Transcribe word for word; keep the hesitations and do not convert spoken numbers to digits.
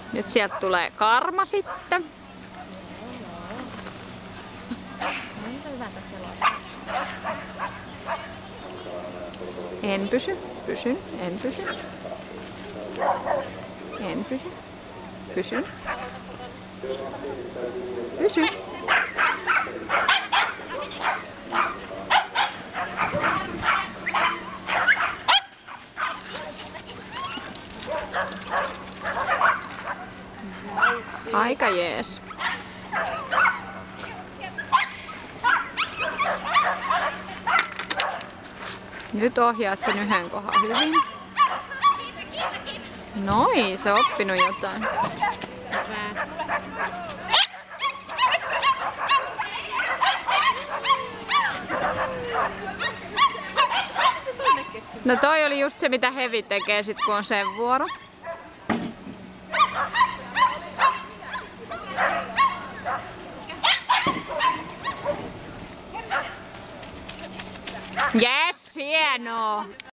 Nyt sieltä tulee karma sitten. En pysy, pysyn, en pysy. En pysy, pysyn. Pysy. Aika jees. Nyt ohjaat sen yhden kohdan hyvin. Noin, se on oppinut jotain. No toi oli just se, mitä Hevi tekee sit, kun on sen vuoro. Yes, hienoa!